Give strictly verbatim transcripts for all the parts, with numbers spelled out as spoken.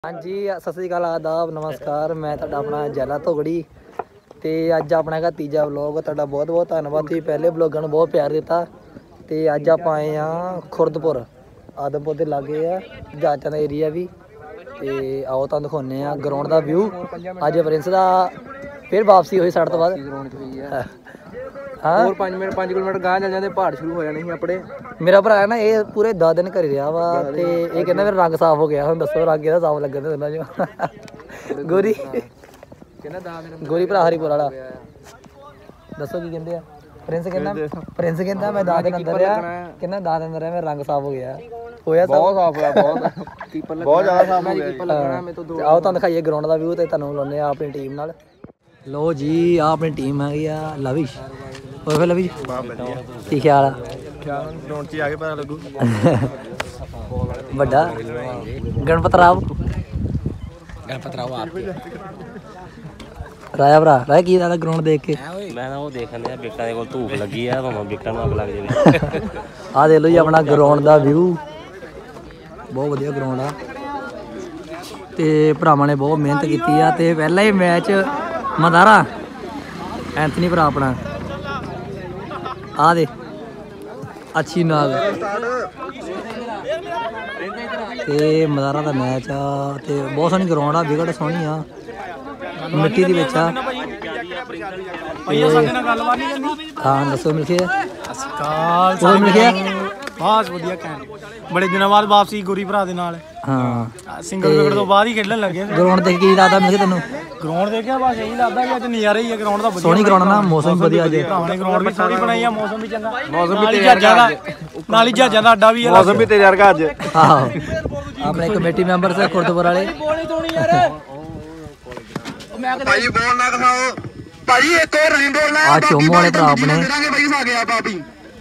हाँ जी सत श्री अकाल आदाब नमस्कार मैं तुहाडा अपना जैला धोगड़ी ते अज अपना हैगा तीजा व्लॉग तुहाडा बहुत बहुत धन्नवाद तुसीं पहले व्लॉगां नूं बहुत प्यार दिता ते अज आपां आए हाँ खुरदपुर आदमपुर के लागे है जाचां दा एरिया भी ते आओ तुहानूं दिखाउने आ ग्राउंड दा व्यू अज प्रिंस दा फिर वापसी हुई साढ़े तो बाद हाँ और पाँच मिनट पाँच किलोमीटर गांह चल जाते पहाड़ शुरू हो जाने अपने मेरा भरा है ना ये पूरे दस दिन घरे रहा वा ते ये कहना मेरा रंग साफ हो गया हुण दसो रंग ਇਹਦਾ साफ लगे दोनों जो गोरी गोरी भरा हरीपुर वाला दसो की कहते हैं प्रिंस कहना प्रिंस कहना मैं दस दिन अंदर रहा कहना दस दिन अंदर रहा मेरा रंग साफ हो गया होया बहुत साफ होया बहुत कीपर बहुत ज्यादा साफ हो गया कीपर लगना मैं तो दो आओ तुहानूं दिखाइए ग्राउंड दा व्यू ते तुहानूं लाउने आ अपनी टीम नाल लो जी आ अपनी टीम है आ लविश और फिर लविश की ख्याल है ग्राउंड च आके पता लगू बड़ा गणपत राव गणपत राव आप राया भरा राया की दादा ग्राउंड देख के मैं ना वो देखन दिया विकटां दे कोल धूप लगी है भावें विकटां नूं अग लग जावे आ देख लो जी अपना ग्राउंड दा व्यू बहुत वधिया ग्राउंड आ ते भरावां ने बहुत मेहनत कीती आ ते पहला ही मैच मदारा एंथनी भरा अपना आ दे अच्छी नाग ते मदारा दा मैच आ ते बहुत सोहनी ग्राउंड आ विकट सोहनी आ मिट्टी दी विच आ हाँ दसो मिल के मिल के बहुत वधिया कहन बड़े दिनों बाद वापसी गोरी भरा दे नाल हाँ सिंगल विकेट तो बाद ही खेलन लगे ग्राउंड देख के लगदा मिल के तैनूं ग्राउंड देखिया बस यही लगदा कि अज नज़ारा ही है ग्राउंड दा सोहनी ग्राउंड ना मौसम भी वधिया जे भरावां ने ग्राउंड भी सोहनी बनाई है मौसम भी चंगा मौसम भी तेरे वर्गा नाल ही जहाज़ां दा अड्डा भी है मौसम भी तेरे वर्गा अज हां अपने कमेटी मेंबर से खुरदपुर वाले भाई बॉल ना दिखाओ भाई एक और नहीं बोलना आ चोमो वाले भरा अपने भाई आ गया पापी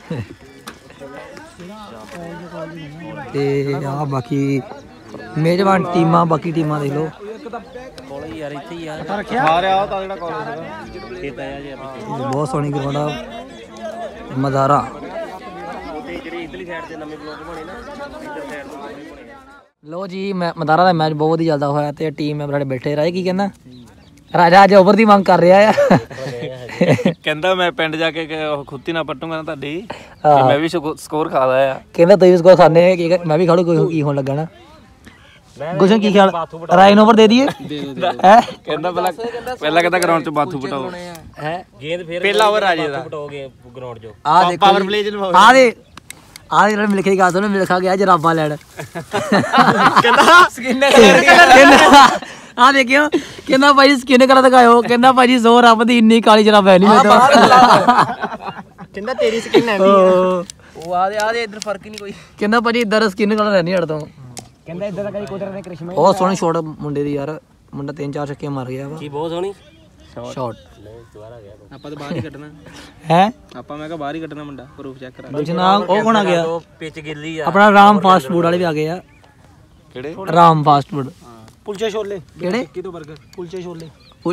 ते आ बाकी मेजबान टीमां बाकी टीमां देख लो ਕੋਲੇ ਯਾਰ ਇੱਥੇ ਹੀ ਆ आ रहा होता जेड़ा कॉलेज ਇਹ ਪਿਆ ਜੀ बहुत सोहनी ग्राउंड आ मदारा ਤੇ ਜਿਹੜੀ ਇਧਰਲੀ ਸਾਈਡ ਤੇ ਨਵੇਂ ਬਲੋਕ ਬਣੇ ਨਾ ਇਧਰ ਸਾਈਡ ਤੋਂ ਬਣੇ लो जी मैं मदारा ਦਾ मैच बहुत ही ਚੱਲਦਾ ਹੋਇਆ ਤੇ ਟੀਮ ਮੈਂਬਰ ਬੈਠੇ ਰਾਜੇ ਕੀ ਕਹਿੰਦਾ ਰਾਜਾ ਅੱਜ ਓਵਰ ਦੀ ਮੰਗ ਕਰ ਰਿਹਾ ਆ ਕਹਿੰਦਾ ਮੈਂ ਪਿੰਡ ਜਾ ਕੇ ਖੁੱਤੀ ਨਾ ਪੱਟੂਗਾ ਨਾ ਤੁਹਾਡੀ ਮੈਂ ਵੀ ਸਕੋਰ ਖਾਦਾ ਆ ਕਹਿੰਦਾ ਤੁਸੀਂ ਸਕੋਰ ਖਾਣੇ ਕੀ ਮੈਂ ਵੀ ਖੜੂ ਕੋਈ ਕੀ ਹੋਣ ਲੱਗਾ ਨਾ ਗੁਸ਼ਨ ਕੀ ਖਿਆਲ ਰਾਇਨ ਓਵਰ ਦੇ ਦਈਏ ਹੈ ਕਹਿੰਦਾ ਪਹਿਲਾਂ ਪਹਿਲਾਂ ਕਹਿੰਦਾ ਗਰਾਊਂਡ ਚ ਬਾਥੂ ਪਟਾਓ ਹੈ ਗੇਂਦ ਫੇਰ ਪਹਿਲਾ ਓਵਰ ਆ ਜਾਏਗਾ ਪਟੋਗੇ ਗਰਾਊਂਡ ਚੋਂ ਆ ਦੇਖੋ ਪਾਵਰ ਪਲੇ ਚ ਆ ਦੇ ਆ ਜਿਹੜਾ ਮਿਲ ਕੇ ਗਾ ਸੁਣ ਮਿਲ ਖਾ ਗਿਆ ਜਰਾਬਾਂ ਲੈਣ ਕਹਿੰਦਾ ਕਹਿੰਦਾ ਆ ਦੇਖਿਓ ਕਹਿੰਦਾ ਭਾਈ ਸਕਿਨ ਕਲਰ ਦਿਖਾਇਓ ਕਹਿੰਦਾ ਭਾਜੀ ਜ਼ੋਰ ਰੱਬ ਦੀ ਇੰਨੀ ਕਾਲੀ ਜਰਾਬ ਹੈ ਨਹੀਂ ਮੇਰੇ ਤੋਂ ਕਹਿੰਦਾ ਤੇਰੀ ਸਕਿਨ ਐ ਉਹ ਆ ਦੇ ਆ ਦੇ ਇੱਧਰ ਫਰਕ ਹੀ ਨਹੀਂ ਕੋਈ ਕਹਿੰਦਾ ਭਾਜੀ ਇੱਧਰ ਸਕਿਨ ਕਲਰ ਹੈ ਨਹੀਂ ਹੜ ਤੋਂ ਕਹਿੰਦਾ ਇੱਧਰ ਦਾ ਕਈ ਕੁਦਰਤ ਨੇ ਕ੍ਰਿਸ਼ਮਾ ਬਹੁਤ ਸੋਹਣੀ ਸ਼ਾਟ ਮੁੰਡੇ ਦੀ ਯਾਰ ਮੁੰਡਾ ਤਿੰਨ ਚਾਰ ਛੱਕੇ ਮਾਰ ਗਿਆ ਵਾ ਕੀ ਬਹੁਤ ਸੋਹਣੀ ਸ਼ਾਟ ਦੁਬਾਰਾ ਗਿਆ ਆਪਾਂ ਤਾਂ ਬਾਹਰ ਹੀ ਕੱਢਣਾ ਹੈ ਆਪਾਂ ਮੈਂ ਕਿਹਾ ਬਾਹਰ ਹੀ ਕੱਢਣਾ ਮੁੰਡਾ ਪ੍ਰੂਫ ਚੈੱਕ ਕਰਾ ਗੁਲਸ਼ਨਾਮ ਉਹ ਕੌਣ ਆ ਗਿਆ ਪਿੱਚ ਗਿੱਲੀ ਆ ਆਪਣਾ ਰਾਮ ਫਾਸਟ ਫੂਡ ਵਾਲੇ ਵੀ ਆ ਗਏ ਆ ਕਿਹੜੇ ਰਾਮ ਫਾਸਟ ਫੂਡ ਕੁਲਚੇ ਛੋਲੇ ਕਿਹੜੇ ਕਿਤੋਂ 버ਗਰ ਕੁਲਚੇ ਛੋਲੇ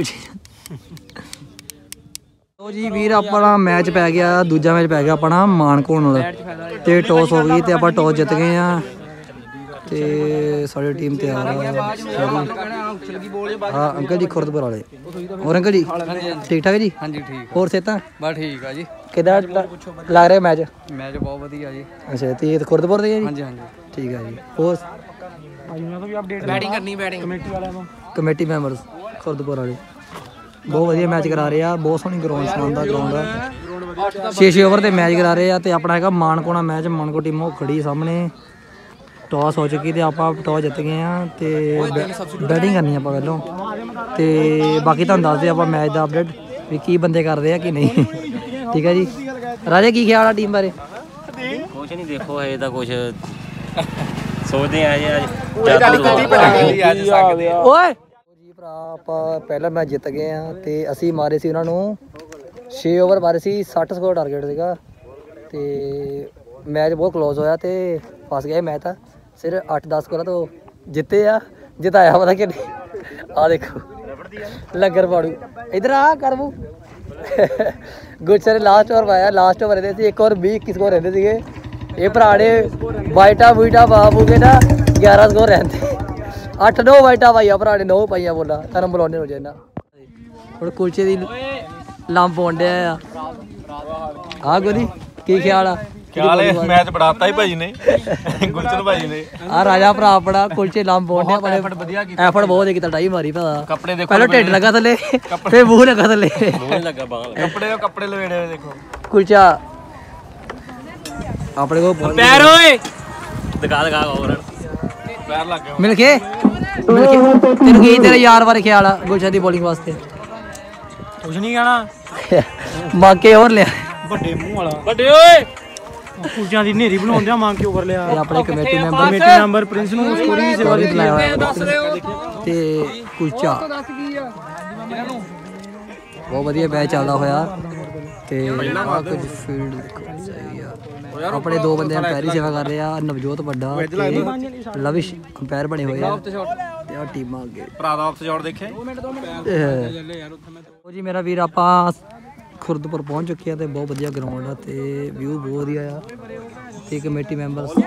ਲੋ ਜੀ ਵੀਰ ਆਪਣਾ ਮੈਚ ਪੈ ਗਿਆ ਦੂਜਾ ਮੈਚ ਪੈ ਗਿਆ ਆਪਣਾ ਮਾਨਕੋਟ ਨਾਲ ਤੇ ਟੌਸ ਹੋ ਗਈ ਤੇ ਆਪਾਂ ਟੌਸ ਜਿੱਤ ਗਏ ਆ ਤੇ ਸਾਡੀ ਟੀਮ ਤਿਆਰ ਆ ਹਾਂ ਅੰਕਲ ਜੀ ਖੁਰਦਪੁਰ ਵਾਲੇ ਹੋਰ ਅੰਕਲ ਜੀ ਠੀਕ ਠਾਕ ਜੀ ਹਾਂਜੀ ਠੀਕ ਹੋਰ ਸੇਤਾ ਬਸ ਠੀਕ ਆ ਜੀ ਕਿਦਾਂ ਲੱਗ ਰਿਹਾ ਮੈਚ ਮੈਚ ਬਹੁਤ ਵਧੀਆ ਜੀ ਅੱਛਾ ਤੇ ਖੁਰਦਪੁਰ ਦੇ ਜੀ ਹਾਂਜੀ ਹਾਂਜੀ ਠੀਕ ਆ ਜੀ ਹੋਰ ਬੈਟਿੰਗ ਕਰਨੀ ਬੈਟਿੰਗ ਕਮੇਟੀ ਵਾਲਿਆਂ ਨੂੰ ਕਮੇਟੀ ਮੈਂਬਰਸ ਖੁਰਦਪੁਰ ਵਾਲੇ ਬਹੁਤ ਵਧੀਆ ਮੈਚ ਕਰਾ ਰਹੇ ਆ ਬਹੁਤ ਸੋਹਣੀ ਗਰਾਊਂਡ ਸ਼ਾਨਦਾਰ ਗਰਾਊਂਡ ਆ ਛੇ ਛੇ ਓਵਰ ਦੇ ਮੈਚ ਕਰਾ ਰਹੇ ਆ ਤੇ ਆਪਣਾ ਹੈਗਾ ਮਾਨਕੋਣਾ ਮੈਚ ਮਾਨਕੋ ਟੀਮ ਉਹ ਖੜੀ ਸਾਹਮਣੇ ਟੌਸ ਹੋ ਚੁੱਕੀ ਤੇ ਆਪਾਂ ਟੌਸ ਜਿੱਤ ਗਏ ਆ ਤੇ ਬੈਟਿੰਗ ਕਰਨੀ ਆਪਾਂ ਪਹਿਲੋਂ ਤੇ ਬਾਕੀ ਤੁਹਾਨੂੰ ਦੱਸਦੇ ਆਪਾਂ ਮੈਚ ਦਾ ਅਪਡੇਟ ਵੀ ਕੀ ਬੰਦੇ ਕਰਦੇ ਆ ਕਿ ਨਹੀਂ ਠੀਕ ਹੈ ਜੀ ਰਾਜੇ ਕੀ ਖਿਆਲ ਆ ਟੀਮ ਬਾਰੇ ਕੁਛ ਨਹੀਂ ਦੇਖੋ ਇਹ ਤਾਂ ਕੁਛ ਸੋਚਦੇ ਆ ਜੀ ਅੱਜ ਓਏ ਜੀ ਭਰਾ ਆਪਾਂ ਪਹਿਲਾ ਮੈਚ ਜਿੱਤ ਗਏ ਆ ਤੇ ਅਸੀਂ ਮਾਰੇ ਸੀ ਉਹਨਾਂ ਨੂੰ ਛੇ ਓਵਰ ਮਾਰੇ ਸੀ ਸੱਠ ਸਕੋਰ ਟਾਰਗੇਟ ਸੀਗਾ ਤੇ ਮੈਚ ਬਹੁਤ ਕਲੋਜ਼ ਹੋਇਆ ਤੇ ਫਸ ਗਿਆ ਮੈਚ ਤਾਂ ਸਿਰਫ ਅੱਠ ਦਸ ਸਕੋਰਾਂ ਤੋਂ ਜਿੱਤੇ ਆ ਜਿਤਾਇਆ ਪਤਾ ਕਿ ਆ ਦੇਖੋ ਲੰਗਰ ਪਾੜੂ ਇਧਰ ਆ ਕਰਬੂ ਗੁੱਛੇ ਨੇ ਲਾਸਟ ਓਵਰ ਪਾਇਆ ਲਾਸਟ ਓਵਰ ਰਹਿੰਦੇ ਸੀ ਇੱਕ ਓਵਰ ਵੀਹ ਇੱਕੀ ਸਕੋਰ ਰਹਿੰਦੇ ਸੀਗੇ ਇਹ ਭਰਾ ਨੇ ਬਾਈਟਾ ਬੂਈਟਾ ਬਾਬੂ ਕੇ ਨਾ ਗਿਆਰਾਂ ਸਕੋਰ ਰਹਿੰਦੇ ਅੱਠ ਨੌ ਵਾਈਟਾਂ ਪਾਈਆਂ ਭਰਾ ਨੇ ਨੌ ਪਾਈਆਂ ਬੋਲਾ ਤੈਨੂੰ ਬੁਲਾਉਣੇ ਹੋ ਜਾਣਾ ਹੁਣ ਕੁਲਚੇ ਦੀ ਲੰਮ ਪਾਉਣ ਡਿਆ ਆ ਆ ਗੋਰੀ ਕੀ ਖਿਆਲ ਆ ਖਿਆਲ ਹੈ ਮੈਚ ਬੜਾਤਾ ਹੀ ਭਾਜੀ ਨੇ ਗੁਲਸ਼ਨ ਭਾਜੀ ਨੇ ਆ ਰਾਜਾ ਭਰਾ ਆਪਣਾ ਕੁਲਚੇ ਲੰਮ ਪਾਉਣ ਡਿਆ ਐਫਰਟ ਵਧੀਆ ਕੀਤਾ ਐਫਰਟ ਬਹੁਤ ਕੀਤਾ ਟਾਈ ਮਾਰੀ ਭਰਾ ਕੱਪੜੇ ਦੇਖੋ ਪਹਿਲਾਂ ਢਿੱਡ ਲੱਗਾ ਥੱਲੇ ਫੇਰ ਮੂੰਹ ਲੱਗਾ ਥੱਲੇ ਮੂੰਹ ਲੱਗਾ ਬਾਹਰ ਕੱਪੜੇ ਕੱਪੜੇ ਲਵੇੜੇ ਹੋਏ ਦੇਖੋ ਕੁਲਚਾ ਆਪਣੇ ਕੋਲ ਪੈਰ ਓਏ ਦਿਖਾ ਦਿਖਾ ਹੋਰ ਪੈਰ ਲੱਗ ਗਿਆ ਮਿਲ ਕੇ ਮਿਲ ਕੇ ਤੈਨੂੰ ਕੀ ਤੇਰੇ ਯਾਰ ਬਾਰੇ ਖਿਆਲ ਆ ਗੁਲਸ਼ਨ ਦੀ ਬੋਲਿੰਗ ਵਾਸਤੇ ਕੁਝ ਨਹੀਂ ਕਹਿਣਾ ਮੰਗ ਕੇ ਹੋਰ ਲਿਆ ਵੱਡੇ ਮੂੰਹ ਵਾਲਾ ਵੱਡੇ ਓਏ ਕੁਲਚਿਆਂ ਦੀ ਨੇਰੀ ਬਣਾਉਂਦੇ ਆ ਮੰਗ ਕੇ ਓਵਰ ਲਿਆ ਇਹ ਆਪਣੇ committee member committee member Prince ਨੂੰ ਸਕੋਰਿੰਗ ਦੀ ਸੇਵਾ ਦਿੱਤੀ ਤੇ ਕੁਲਚਾ ਬਹੁਤ ਵਧੀਆ ਮੈਚ ਚੱਲਦਾ ਹੋਇਆ ਤੇ ਆਹ ਕੁਝ ਫੀਲਡ ਦੇਖੋ ਸਹੀ ਆ ਆਪਣੇ ਦੋ ਬੰਦੇ ਅੰਪਾਇਰ ਹੀ ਸੇਵਾ ਕਰ ਰਹੇ ਆ ਨਵਜੋਤ ਵੱਡਾ ਤੇ ਲਵਿਸ਼ ਅੰਪਾਇਰ ਬਣੇ ਹੋਏ ਆ ਤੇ ਆ ਟੀਮਾਂ ਅੱਗੇ ਭਰਾ ਦਾ ਆਫ ਸ਼ਾਟ ਦੇਖਿਆ ਉਹ ਜੀ ਮੇਰਾ ਵੀਰ ਆਪਾਂ ਖੁਰਦਪੁਰ ਪਹੁੰਚ ਚੁੱਕੇ ਆ ਤੇ ਬਹੁਤ ਵਧੀਆ ਗਰਾਊਂਡ ਆ ਤੇ ਵਿਊ ਬਹੁਤ ਵਧੀਆ ਆ ਤੇ ਕਮੇਟੀ ਮੈਂਬਰਸ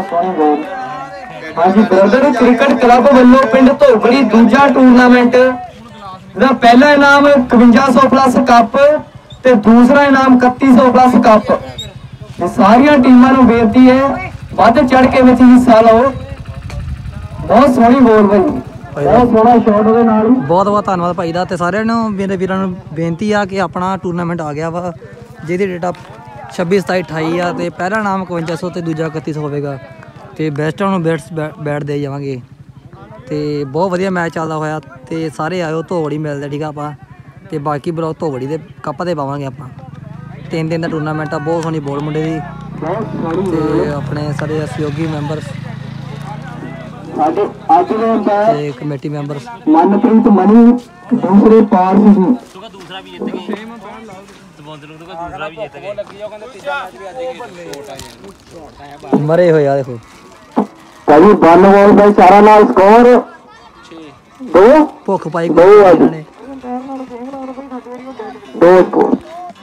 ਹਾਂਜੀ ਬ੍ਰਦਰ ਕ੍ਰਿਕਟ ਕਲੱਬ ਵੱਲੋਂ ਪਿੰਡ ਧੋਬੜੀ ਦੂਜਾ ਟੂਰਨਾਮੈਂਟ ਦਾ ਪਹਿਲਾ ਇਨਾਮ ਇਕਵੰਜਾ ਸੌ ਪਲੱਸ ਕੱਪ ਤੇ ਦੂਸਰਾ ਇਨਾਮ ਇਕੱਤੀ ਸੌ ਪਲੱਸ ਕੱਪ ਤੇ ਸਾਰੀਆਂ ਟੀਮਾਂ ਨੂੰ ਬੇਨਤੀ ਹੈ ਵੱਧ ਚੜ ਕੇ ਵਿੱਚ ਹਿੱਸਾ ਲਓ ਬਹੁਤ ਸੋਹਣੀ ਬੋਲ ਬਈ ਬਹੁਤ ਸੋਹਣਾ ਸ਼ਾਟ ਉਹਦੇ ਨਾਲ ਬਹੁਤ ਬਹੁਤ ਧੰਨਵਾਦ ਭਾਈ ਦਾ ਤੇ ਸਾਰਿਆਂ ਨੂੰ ਮੇਰੇ ਵੀਰਾਂ ਨੂੰ ਬੇਨਤੀ ਆ ਕਿ ਆਪਣਾ ਟੂਰਨਾਮੈਂਟ ਆ ਗਿਆ ਵਾ ਜਿਹਦੀ ਡੇਟ ਆ ਛੱਬੀ ਸਤਾਈ ਅਠਾਈ ਆ ਤੇ ਪਹਿਲਾ ਨਾਮ ਇਕਵੰਜਾ ਸੌ ਤੇ ਦੂਜਾ ਇਕੱਤੀ ਸੌ ਹੋਵੇਗਾ ਤੇ ਬੈਸਟਾਂ ਨੂੰ ਬੈਟਸ ਬੈਟ ਦੇ ਜਾਵਾਂਗੇ ਤੇ ਬਹੁਤ ਵਧੀਆ ਮੈਚ ਚੱਲਦਾ ਹੋਇਆ ਤੇ ਸਾਰੇ ਆਇਓ ਧੋਬੜੀ ਮਿਲਦੇ ਠੀਕ ਆ ਆਪਾਂ ਤੇ ਬਾਕੀ ਬਲੌਗ ਧੋਬੜੀ ਦੇ ਕੱਪ ਦੇ ਪਾਵਾਂਗੇ ਆਪਾਂ ਤਿੰਨ ਦਿਨ ਦਾ ਟੂਰਨਾਮੈਂਟ ਆ ਬਹੁਤ ਸੋਹਣੀ ਬੋਲ ਮੁੰਡੇ ਦੀ ਤੇ ਆਪਣੇ ਸਾਰੇ ਸਹਿਯੋਗੀ ਮੈਂਬਰਸ ਸਾਡੇ ਅੱਜ ਦੇ ਅੰਦਰ ਤੇ ਕਮੇਟੀ ਮੈਂਬਰਸ ਮਨਪ੍ਰੀਤ ਮਨੀ ਦੂਸਰੇ ਪਾਰ ਸੀ ਦੂਸਰਾ ਵੀ ਜਿੱਤ ਗਏ ਸਪਾਂਸਰ ਨੂੰ ਤਾਂ ਦੂਸਰਾ ਵੀ ਜਿੱਤ ਗਏ ਮਰੇ ਹੋਏ ਆ ਦੇਖੋ ਭਾਜੀ ਬੰਨ ਵਾਲ ਬਾਈ ਚਾਰਾਂ ਨਾਲ ਸਕੋਰ ਦੋ ਭੁੱਖ ਪਾਈ ਦੋ ਆ ਇਹਨਾਂ ਨੇ ਦੋ ਸਕੋਰ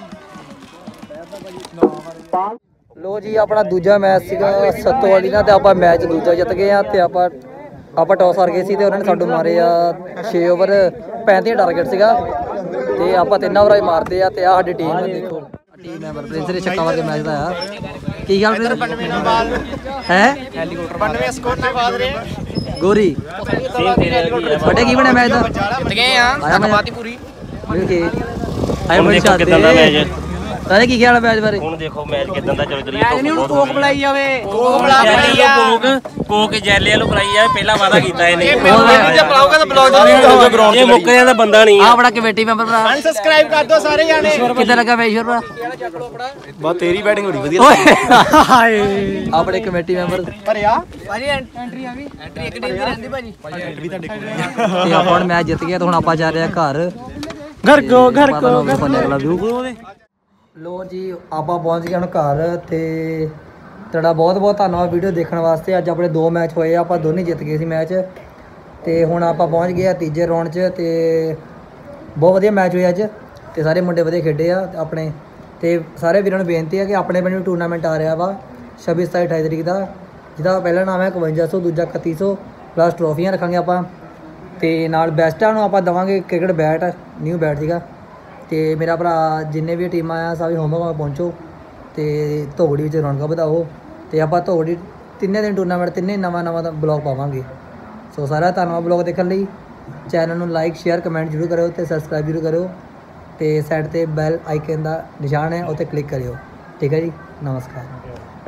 ਲੋ ਜੀ ਆਪਣਾ ਦੂਜਾ ਮੈਚ ਸੀਗਾ ਸੱਤੋ ਵਾਲੀ ਨਾਲ ਤੇ ਆਪਾਂ ਮੈਚ ਦੂਜਾ ਜਿੱਤ ਗਏ ਆ ਤੇ ਆਪਾਂ ਆਪਾਂ ਟੌਸ ਹਾਰ ਗਏ ਸੀ ਤੇ ਉਹਨਾਂ ਨੇ ਸਾਨੂੰ ਮਾਰੇ ਆ ਛੇ ਓਵਰ ਪੈਂਤੀ ਟਾਰਗੇਟ ਸੀਗਾ ਤੇ ਆਪਾਂ ਤਿੰਨ ਓਵਰਾਂ ਹੀ ਮਾਰਦੇ ਆ ਤੇ ਆ ਸਾਡੀ ਟੀਮ ਦੇਖੋ ਟੀਮ ਮੈਂਬਰ ਪ੍ਰਿੰਸ ਦੇ ਛੱਕਾ ਵਾਲੇ ਮੈਚ ਦਾ ਆ ਕੀ ਗੱਲ ਪ੍ਰਿੰਸ ਹੈ ਹੈਲੀਕਾਪਟਰ ਬਾਨਵੇਂ ਸਕੋਰ ਤੇ ਬਾਦ ਰਹੇ ਗੋਰੀ ਵੱਡੇ ਕੀ ਬਣਿਆ ਮੈਚ ਦਾ ਜਿੱਤ ਗਏ ਆ ਤੱਕਵਾਤੀ ਪੂਰੀ ਮਿਲ ਕੇ ਆਏ ਹੁਣ ਬੜੀ ਦੇਖੋ ਕਿਦਾਂ ਦਾ ਮੈਚ ਤਾਰੇ ਕੀ ਖਿਆਲ ਮੈਚ ਬਾਰੇ ਹੁਣ ਦੇਖੋ ਮੈਚ ਕਿਦਾਂ ਦਾ ਚੱਲ ਰਿਹਾ ਨਹੀਂ ਹੁਣ ਕੋਕ ਬੁਲਾਈ ਜਾਵੇ ਕੋਕ ਬੁਲਾ ਲਈ ਆ ਕੋਕ ਕੋਕ ਜੈਲੇ ਵਾਲੂ ਬੁਲਾਈ ਆ ਪਹਿਲਾਂ ਵਾਦਾ ਕੀਤਾ ਇਹਨੇ ਜੇ ਬੁਲਾਓਗਾ ਤਾਂ ਬਲੌਗ ਗਰਾਊਂਡ ਇਹ ਮੁੱਕ ਜਾਂਦਾ ਬੰਦਾ ਨਹੀਂ ਆ ਬੜਾ ਕਮੇਟੀ ਮੈਂਬਰ ਭਰਾ ਸਬਸਕ੍ਰਾਈਬ ਕਰ ਦਿਓ ਸਾਰੇ ਜਾਣੇ ਕਿੱਦਾਂ ਲੱਗਾ ਮੈਚ ਭਰਾ ਬਾ ਤੇਰੀ ਬੈਟਿੰਗ ਬੜੀ ਵਧੀਆ ਹਾਏ ਆਪਣੇ ਕਮੇਟੀ ਮੈਂਬਰ ਭਰਿਆ ਭਾਜੀ ਐਂਟਰੀ ਆ ਗਈ ਐਂਟਰੀ ਇੱਕ ਦਿਨ ਦੀ ਰਹਿੰਦੀ ਭਾਜੀ ਐਂਟਰੀ ਤੁਹਾਡੇ ਕੋਲ ਤੇ ਆਪਾਂ ਹੁਣ ਮੈਚ ਜਿੱਤ ਗਿਆ ਤੇ ਹੁਣ ਆਪਾਂ ਜਾ ਰਹੇ ਆ ਘਰ ਘਰ ਕੋ ਘਰ ਕੋ ਅਗਲਾ ਵਿਊ ਲੋ ਜੀ ਆਪਾਂ ਪਹੁੰਚ ਗਏ ਹੁਣ ਘਰ ਤੇ ਤੁਹਾਡਾ ਬਹੁਤ ਬਹੁਤ ਧੰਨਵਾਦ ਵੀਡੀਓ ਦੇਖਣ ਵਾਸਤੇ ਅੱਜ ਆਪਣੇ ਦੋ ਮੈਚ ਹੋਏ ਆ ਆਪਾਂ ਦੋਨੇ ਜਿੱਤ ਗਏ ਸੀ ਮੈਚ ਤੇ ਹੁਣ ਆਪਾਂ ਪਹੁੰਚ ਗਏ ਆ ਤੀਜੇ ਰਾਉਂਡ 'ਚ ਤੇ ਬਹੁਤ ਵਧੀਆ ਮੈਚ ਹੋਇਆ ਅੱਜ ਤੇ ਸਾਰੇ ਮੁੰਡੇ ਵਧੀਆ ਖੇਡੇ ਆ ਆਪਣੇ ਤੇ ਸਾਰੇ ਵੀਰਾਂ ਨੂੰ ਬੇਨਤੀ ਹੈ ਕਿ ਆਪਣੇ ਪਿੰਡ ਟੂਰਨਾਮੈਂਟ ਆ ਰਿਹਾ ਵਾ ਛੱਬੀ ਸਤਾਈ ਅਠਾਈ ਤਰੀਕ ਦਾ ਜਿਹਦਾ ਪਹਿਲਾ ਨਾਮ ਹੈ ਇਕਵੰਜਾ ਸੌ ਦੂਜਾ ਇਕੱਤੀ ਸੌ ਪਲੱਸ ਟਰੋਫੀਆਂ ਰੱਖਾਂਗੇ ਆਪਾਂ ਤੇ ਨਾਲ ਬੈਸਟਾਂ ਨੂੰ ਆਪਾਂ ਦੇਵਾਂਗੇ ਕ੍ਰਿਕਟ ਬੈਟ ਨਿਊ ਬੈਟ ਸੀਗਾ ਤੇ ਮੇਰਾ ਭਰਾ ਜਿੰਨੇ ਵੀ ਟੀਮਾਂ ਆ ਸਾਰੇ ਹੋਮਵਰਕ ਪਹੁੰਚੋ ਤੇ ਧੋਬੜੀ ਵਿੱਚ ਰੌਣਕਾਂ ਵਧਾਓ ਤੇ ਆਪਾਂ ਧੋਬੜੀ ਤਿੰਨੇ ਦਿਨ ਟੂਰਨਾਮੈਂਟ ਤਿੰਨੇ ਨਵਾਂ ਨਵਾਂ ਦਾ ਬਲੌਗ ਪਾਵਾਂਗੇ ਸੋ ਸਾਰਾ ਧੰਨਵਾਦ ਬਲੌਗ ਦੇਖਣ ਲਈ ਚੈਨਲ ਨੂੰ ਲਾਈਕ ਸ਼ੇਅਰ ਕਮੈਂਟ ਜ਼ਰੂਰ ਕਰਿਓ ਤੇ ਸਬਸਕ੍ਰਾਈਬ ਜ਼ਰੂਰ ਕਰਿਓ ਤੇ ਸਾਈਡ ਤੇ ਬੈਲ ਆਈਕਨ ਦਾ ਨਿਸ਼ਾਨ ਹੈ ਉਹ 'ਤੇ ਕਲਿੱਕ ਕਰਿਓ ਠੀਕ ਹੈ ਜੀ ਨਮਸਕਾਰ।